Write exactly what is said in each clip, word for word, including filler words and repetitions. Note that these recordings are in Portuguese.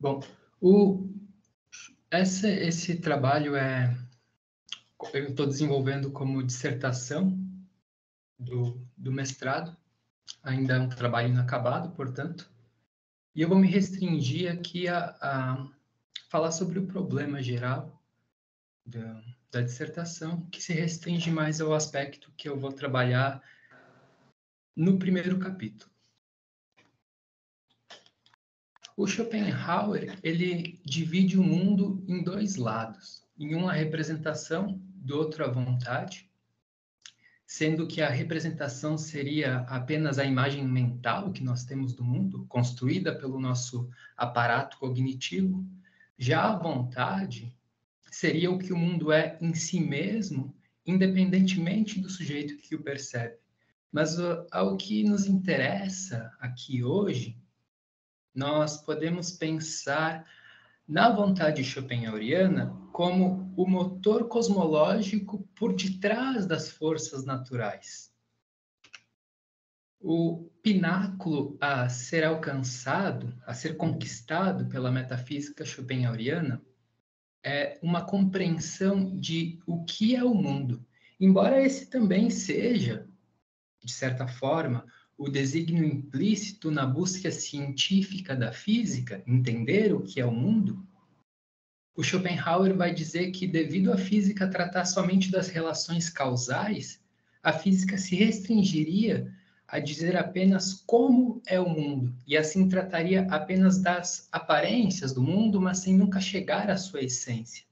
Bom, o, essa, esse trabalho é eu estou desenvolvendo como dissertação do, do mestrado, ainda é um trabalho inacabado, portanto, e eu vou me restringir aqui a, a falar sobre o problema geral da, da dissertação, que se restringe mais ao aspecto que eu vou trabalhar no primeiro capítulo. O Schopenhauer, ele divide o mundo em dois lados, em uma representação, do outro a vontade, sendo que a representação seria apenas a imagem mental que nós temos do mundo, construída pelo nosso aparato cognitivo. Já a vontade seria o que o mundo é em si mesmo, independentemente do sujeito que o percebe. Mas o, ao que nos interessa aqui hoje, nós podemos pensar na vontade schopenhaueriana como o motor cosmológico por detrás das forças naturais. O pináculo a ser alcançado, a ser conquistado pela metafísica schopenhaueriana é uma compreensão de o que é o mundo. Embora esse também seja, de certa forma, o desígnio implícito na busca científica da física, entender o que é o mundo, o Schopenhauer vai dizer que, devido à física tratar somente das relações causais, a física se restringiria a dizer apenas como é o mundo, e assim trataria apenas das aparências do mundo, mas sem nunca chegar à sua essência.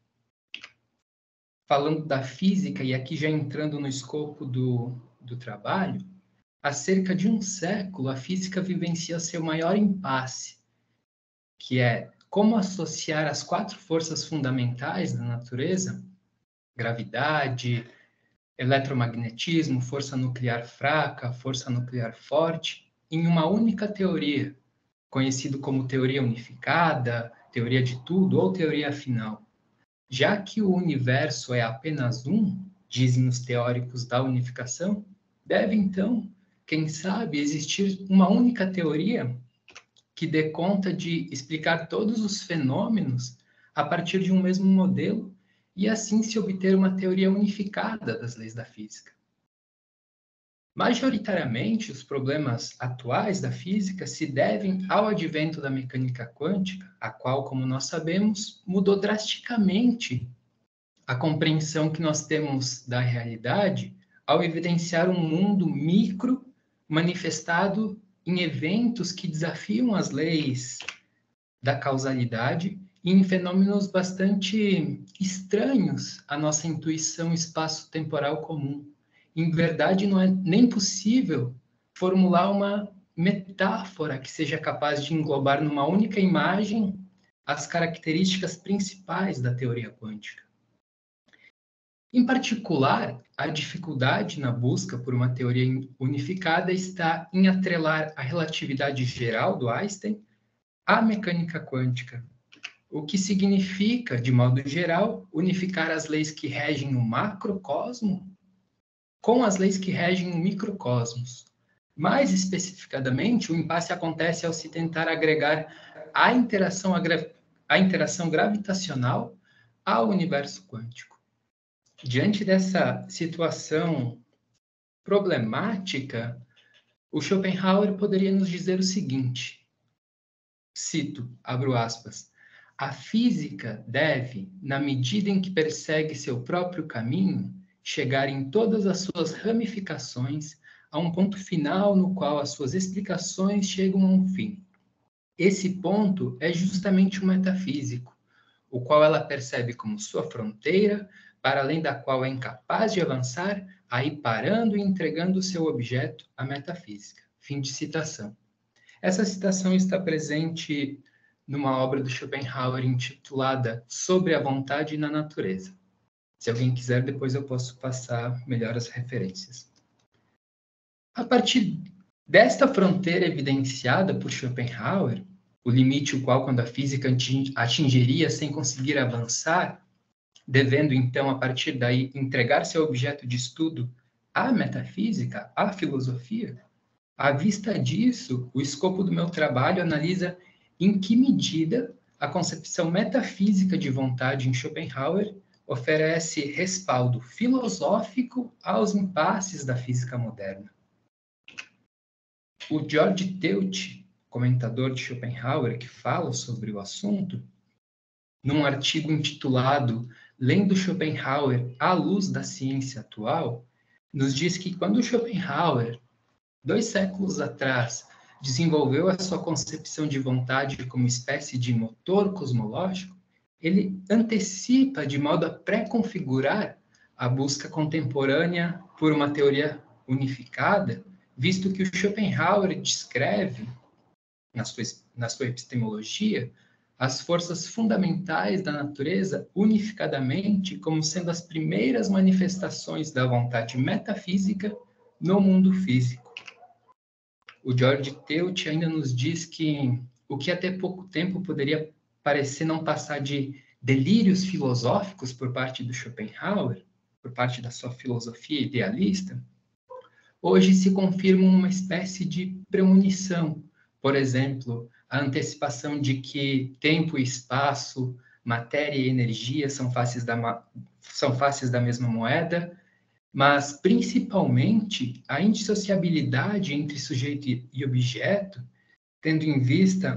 Falando da física, e aqui já entrando no escopo do, do trabalho, há cerca de um século, a física vivencia seu maior impasse, que é como associar as quatro forças fundamentais da natureza, gravidade, eletromagnetismo, força nuclear fraca, força nuclear forte, em uma única teoria, conhecido como teoria unificada, teoria de tudo ou teoria final. Já que o universo é apenas um, dizem os teóricos da unificação, deve então, quem sabe, existir uma única teoria que dê conta de explicar todos os fenômenos a partir de um mesmo modelo e assim se obter uma teoria unificada das leis da física. Majoritariamente, os problemas atuais da física se devem ao advento da mecânica quântica, a qual, como nós sabemos, mudou drasticamente a compreensão que nós temos da realidade ao evidenciar um mundo micro manifestado em eventos que desafiam as leis da causalidade e em fenômenos bastante estranhos à nossa intuição espaço-temporal comum. Em verdade, não é nem possível formular uma metáfora que seja capaz de englobar numa única imagem as características principais da teoria quântica. Em particular, a dificuldade na busca por uma teoria unificada está em atrelar a relatividade geral do Einstein à mecânica quântica, o que significa, de modo geral, unificar as leis que regem o macrocosmo com as leis que regem o microcosmos. Mais especificadamente, o impasse acontece ao se tentar agregar a interação, a interação gravitacional ao universo quântico. Diante dessa situação problemática, o Schopenhauer poderia nos dizer o seguinte, cito, abro aspas, a física deve, na medida em que persegue seu próprio caminho, chegar em todas as suas ramificações a um ponto final no qual as suas explicações chegam a um fim. Esse ponto é justamente o metafísico, o qual ela percebe como sua fronteira, para além da qual é incapaz de avançar, aí parando e entregando o seu objeto à metafísica. Fim de citação. Essa citação está presente numa obra do Schopenhauer intitulada Sobre a Vontade na Natureza. Se alguém quiser, depois eu posso passar melhor as referências. A partir desta fronteira evidenciada por Schopenhauer, o limite o qual, quando a física atingiria sem conseguir avançar, devendo, então, a partir daí, entregar seu objeto de estudo à metafísica, à filosofia, à vista disso, o escopo do meu trabalho analisa em que medida a concepção metafísica de vontade em Schopenhauer oferece respaldo filosófico aos impasses da física moderna. O George Teut, comentador de Schopenhauer, que fala sobre o assunto, num artigo intitulado Lendo Schopenhauer à luz da ciência atual, nos diz que quando Schopenhauer, dois séculos atrás, desenvolveu a sua concepção de vontade como espécie de motor cosmológico, ele antecipa de modo a pré-configurar a busca contemporânea por uma teoria unificada, visto que o Schopenhauer descreve, na sua, na sua epistemologia, as forças fundamentais da natureza unificadamente como sendo as primeiras manifestações da vontade metafísica no mundo físico. O George Teut ainda nos diz que o que até pouco tempo poderia parecer não passar de delírios filosóficos por parte do Schopenhauer, por parte da sua filosofia idealista, hoje se confirma uma espécie de premonição. Por exemplo, a antecipação de que tempo e espaço, matéria e energia são faces da, são faces da mesma moeda, mas, principalmente, a indissociabilidade entre sujeito e objeto, tendo em vista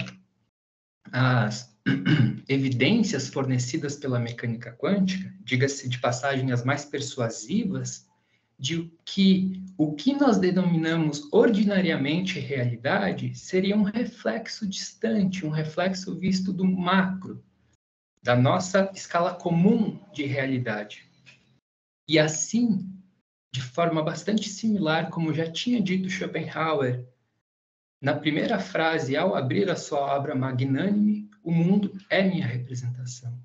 as evidências fornecidas pela mecânica quântica, diga-se de passagem as mais persuasivas, de que o que nós denominamos ordinariamente realidade seria um reflexo distante, um reflexo visto do macro, da nossa escala comum de realidade. E assim, de forma bastante similar, como já tinha dito Schopenhauer, na primeira frase, ao abrir a sua obra magnânime, o mundo é minha representação.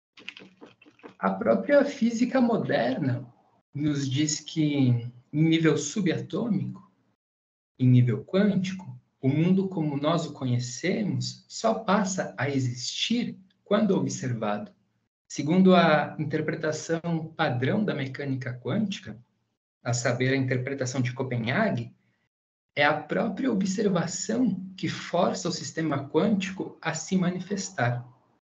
A própria física moderna nos diz que, em nível subatômico, em nível quântico, o mundo como nós o conhecemos só passa a existir quando observado. Segundo a interpretação padrão da mecânica quântica, a saber, a interpretação de Copenhague, é a própria observação que força o sistema quântico a se manifestar.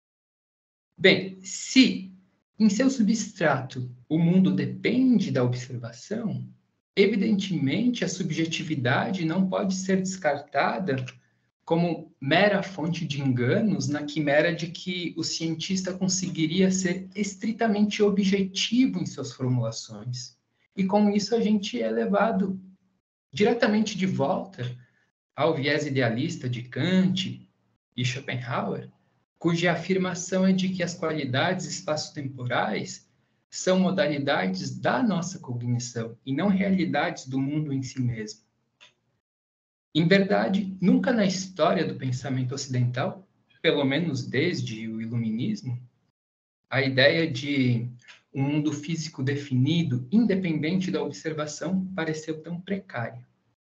Bem, se em seu substrato o mundo depende da observação, evidentemente a subjetividade não pode ser descartada como mera fonte de enganos na quimera de que o cientista conseguiria ser estritamente objetivo em suas formulações. E com isso a gente é levado diretamente de volta ao viés idealista de Kant e Schopenhauer, cuja afirmação é de que as qualidades espaço-temporais são modalidades da nossa cognição e não realidades do mundo em si mesmo. Em verdade, nunca na história do pensamento ocidental, pelo menos desde o Iluminismo, a ideia de um mundo físico definido, independente da observação, pareceu tão precária.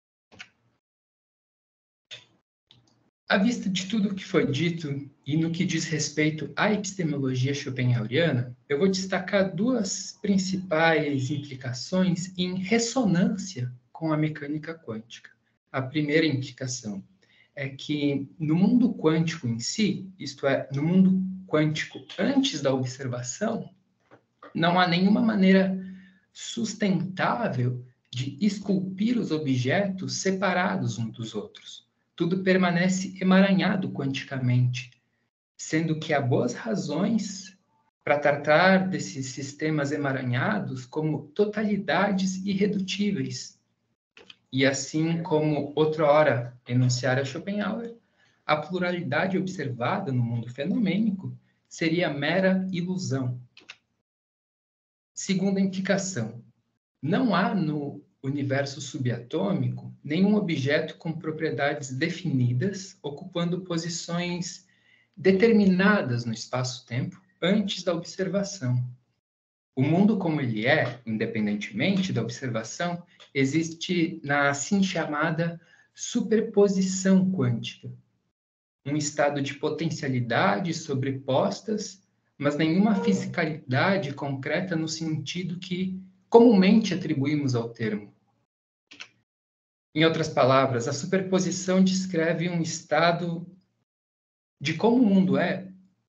À vista de tudo o que foi dito e no que diz respeito à epistemologia schopenhaueriana, eu vou destacar duas principais implicações em ressonância com a mecânica quântica. A primeira implicação é que no mundo quântico em si, isto é, no mundo quântico antes da observação, não há nenhuma maneira sustentável de esculpir os objetos separados uns dos outros. Tudo permanece emaranhado quanticamente, sendo que há boas razões para tratar desses sistemas emaranhados como totalidades irredutíveis. E assim como outrora enunciara Schopenhauer, a pluralidade observada no mundo fenomênico seria mera ilusão. Segunda implicação, não há no universo subatômico nenhum objeto com propriedades definidas, ocupando posições determinadas no espaço-tempo antes da observação. O mundo como ele é, independentemente da observação, existe na assim chamada superposição quântica, um estado de potencialidades sobrepostas, mas nenhuma fisicalidade concreta no sentido que comumente atribuímos ao termo. Em outras palavras, a superposição descreve um estado de como o mundo é,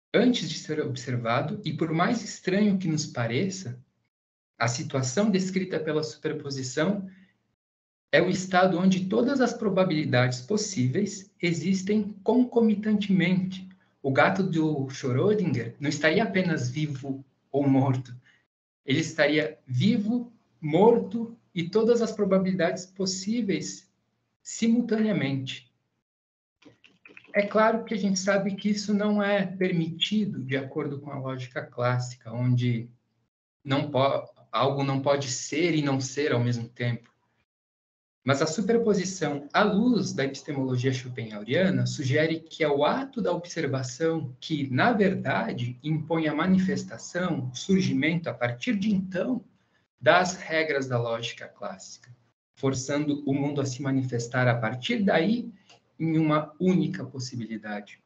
antes de ser observado, e por mais estranho que nos pareça, a situação descrita pela superposição é o estado onde todas as probabilidades possíveis existem concomitantemente. O gato do Schrödinger não estaria apenas vivo ou morto. Ele estaria vivo, morto e todas as probabilidades possíveis simultaneamente. É claro que a gente sabe que isso não é permitido de acordo com a lógica clássica, onde não po- algo não pode ser e não ser ao mesmo tempo. Mas a superposição à luz da epistemologia schopenhaueriana sugere que é o ato da observação que, na verdade, impõe a manifestação, o surgimento, a partir de então, das regras da lógica clássica, forçando o mundo a se manifestar a partir daí em uma única possibilidade.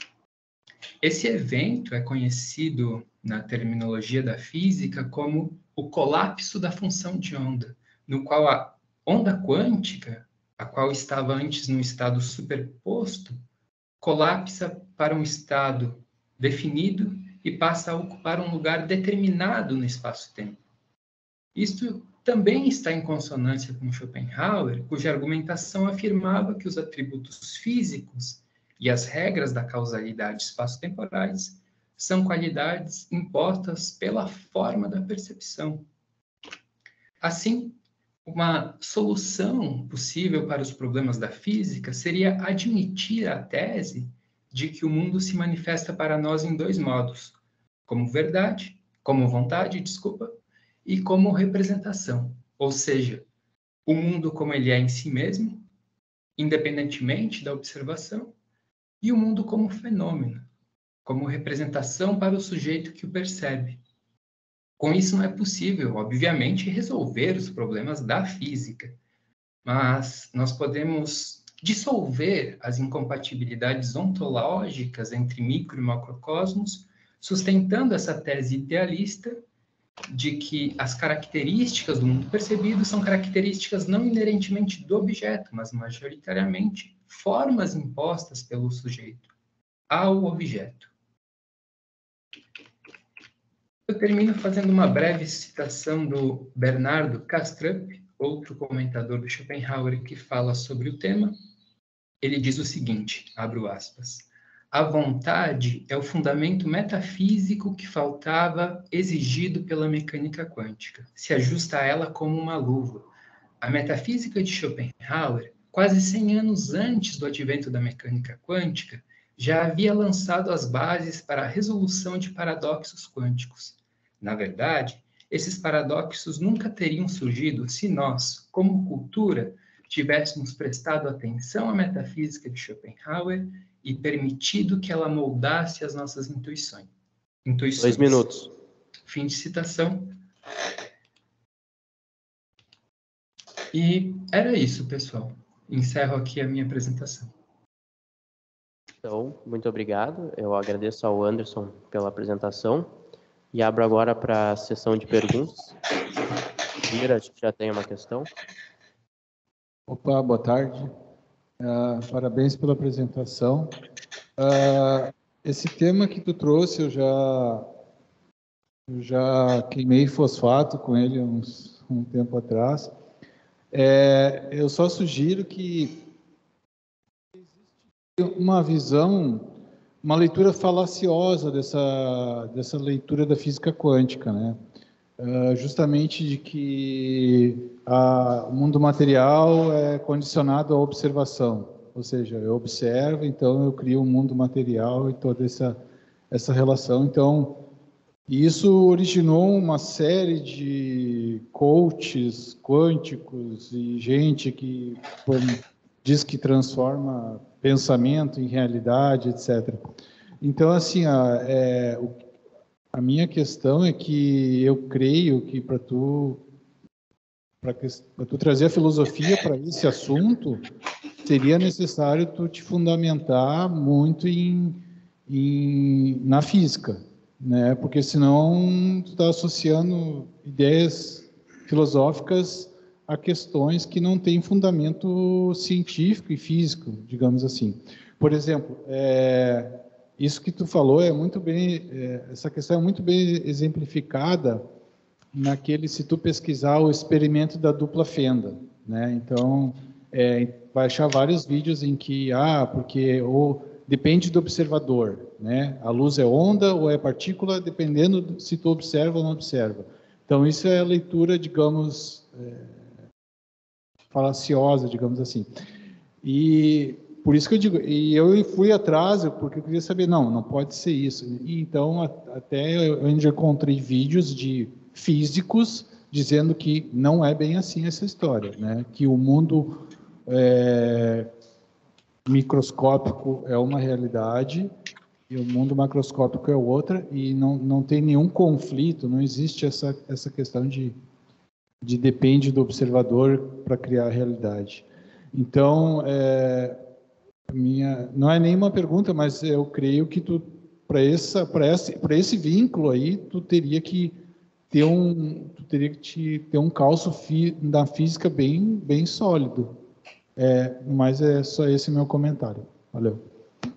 Esse evento é conhecido na terminologia da física como o colapso da função de onda, no qual a onda quântica, a qual estava antes num estado superposto, colapsa para um estado definido e passa a ocupar um lugar determinado no espaço-tempo. Isto também está em consonância com Schopenhauer, cuja argumentação afirmava que os atributos físicos e as regras da causalidade espaço-temporais são qualidades impostas pela forma da percepção. Assim, uma solução possível para os problemas da física seria admitir a tese de que o mundo se manifesta para nós em dois modos, como verdade, como vontade, desculpa, e como representação, ou seja, o mundo como ele é em si mesmo, independentemente da observação, e o mundo como fenômeno, como representação para o sujeito que o percebe. Com isso, não é possível, obviamente, resolver os problemas da física, mas nós podemos dissolver as incompatibilidades ontológicas entre micro e macrocosmos, sustentando essa tese idealista de que as características do mundo percebido são características não inerentemente do objeto, mas majoritariamente formas impostas pelo sujeito ao objeto. Eu termino fazendo uma breve citação do Bernardo Kastrup, outro comentador do Schopenhauer que fala sobre o tema. Ele diz o seguinte, abro aspas, a vontade é o fundamento metafísico que faltava exigido pela mecânica quântica. Se ajusta a ela como uma luva. A metafísica de Schopenhauer, quase cem anos antes do advento da mecânica quântica, já havia lançado as bases para a resolução de paradoxos quânticos. Na verdade, esses paradoxos nunca teriam surgido se nós, como cultura, tivéssemos prestado atenção à metafísica de Schopenhauer e permitido que ela moldasse as nossas intuições. intuições. Dois minutos. Fim de citação. E era isso, pessoal. Encerro aqui a minha apresentação. Então, muito obrigado. Eu agradeço ao Anderson pela apresentação e abro agora para a sessão de perguntas. Vira, acho que já tem uma questão. Opa, boa tarde. Uh, parabéns pela apresentação. Uh, esse tema que tu trouxe, eu já, eu já queimei fosfato com ele uns, um tempo atrás. É, eu só sugiro que existe uma visão, uma leitura falaciosa dessa, dessa leitura da física quântica, né? Uh, justamente de que a, o mundo material é condicionado à observação, ou seja, eu observo, então eu crio um mundo material e toda essa, essa relação. Então, isso originou uma série de coaches quânticos e gente que pô, diz que transforma pensamento em realidade, etcétera. Então, assim, a, é, o A minha questão é que eu creio que para tu, para tu trazer a filosofia para esse assunto, seria necessário tu te fundamentar muito em, em, na física, né? Porque senão tu está associando ideias filosóficas a questões que não têm fundamento científico e físico, digamos assim. Por exemplo, é, isso que tu falou é muito bem, é, essa questão é muito bem exemplificada naquele, se tu pesquisar o experimento da dupla fenda, né? Então, é, vai achar vários vídeos em que, ah, porque ou depende do observador, né? A luz é onda ou é partícula, dependendo se tu observa ou não observa. Então, isso é a leitura, digamos, é, falaciosa, digamos assim. E por isso que eu digo, e eu fui atrás, porque eu queria saber, não, não pode ser isso. E então, até eu já encontrei vídeos de físicos dizendo que não é bem assim essa história, né? Que o mundo é, microscópico é uma realidade e o mundo macroscópico é outra, e não, não tem nenhum conflito, não existe essa, essa questão de, de depende do observador para criar a realidade. Então, é, minha, não é nenhuma pergunta, mas eu creio que tu, para essa, para esse, para esse vínculo aí, tu teria que ter um, tu teria que te, ter um calço fi, da física bem, bem sólido. É, mas é só esse meu comentário. Valeu.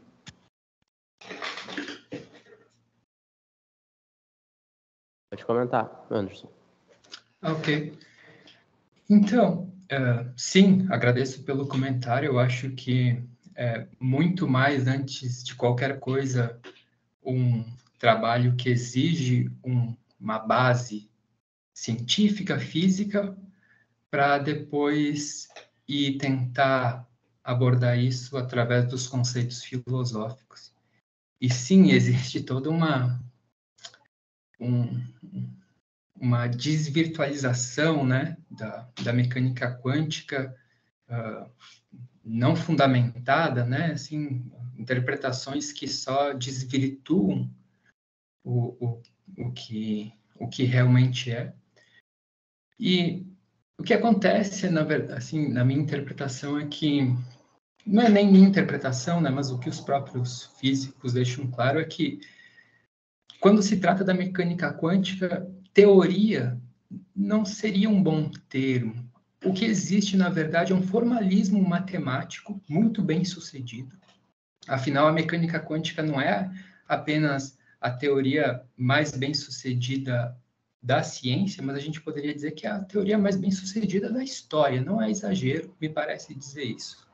Pode comentar, Anderson. Ok. Então, uh, sim, agradeço pelo comentário. Eu acho que é muito mais, antes de qualquer coisa, um trabalho que exige um, uma base científica, física, para depois ir tentar abordar isso através dos conceitos filosóficos. E sim, existe toda uma, um, uma desvirtualização, né, da, da mecânica quântica, uh, não fundamentada, né, assim, interpretações que só desvirtuam o, o, o, que, o que realmente é. E o que acontece, na verdade, assim, na minha interpretação, é que, não é nem minha interpretação, né, mas o que os próprios físicos deixam claro é que, quando se trata da mecânica quântica, teoria não seria um bom termo. O que existe, na verdade, é um formalismo matemático muito bem sucedido. Afinal, a mecânica quântica não é apenas a teoria mais bem sucedida da ciência, mas a gente poderia dizer que é a teoria mais bem sucedida da história. Não é exagero, me parece dizer isso.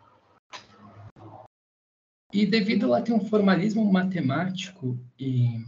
E devido a ela ter um formalismo matemático e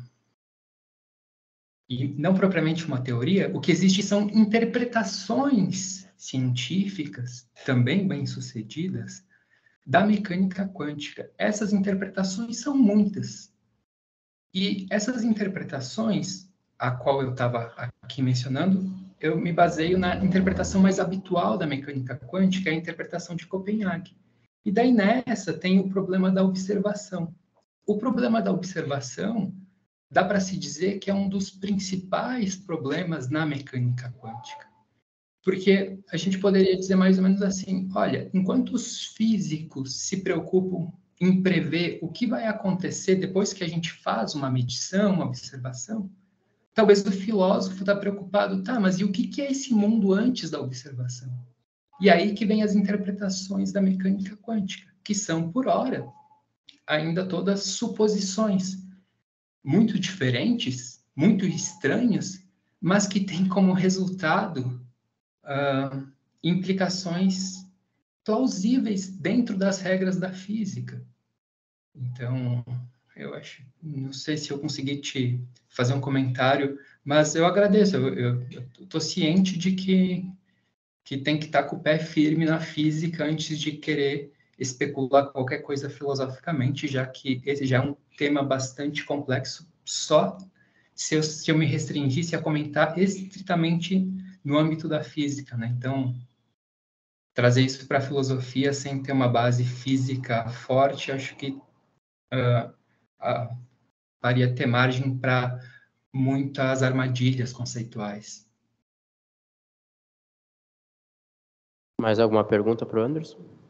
e não propriamente uma teoria, o que existe são interpretações científicas, também bem-sucedidas, da mecânica quântica. Essas interpretações são muitas. E essas interpretações, a qual eu estava aqui mencionando, eu me baseio na interpretação mais habitual da mecânica quântica, a interpretação de Copenhague. E daí nessa tem o problema da observação. O problema da observação dá para se dizer que é um dos principais problemas na mecânica quântica. Porque a gente poderia dizer mais ou menos assim, olha, enquanto os físicos se preocupam em prever o que vai acontecer depois que a gente faz uma medição, uma observação, talvez o filósofo está preocupado, tá, mas e o que é esse mundo antes da observação? E aí que vem as interpretações da mecânica quântica, que são, por hora, ainda todas suposições, muito diferentes, muito estranhas, mas que têm como resultado uh, implicações plausíveis dentro das regras da física. Então, eu acho, não sei se eu consegui te fazer um comentário, mas eu agradeço, eu estou ciente de que, que tem que estar com o pé firme na física antes de querer especular qualquer coisa filosoficamente, já que esse já é um tema bastante complexo, só se eu, se eu me restringisse a comentar estritamente no âmbito da física, né? Então, trazer isso para a filosofia sem ter uma base física forte, acho que uh, uh, faria ter margem para muitas armadilhas conceituais. Mais alguma pergunta para o Anderson?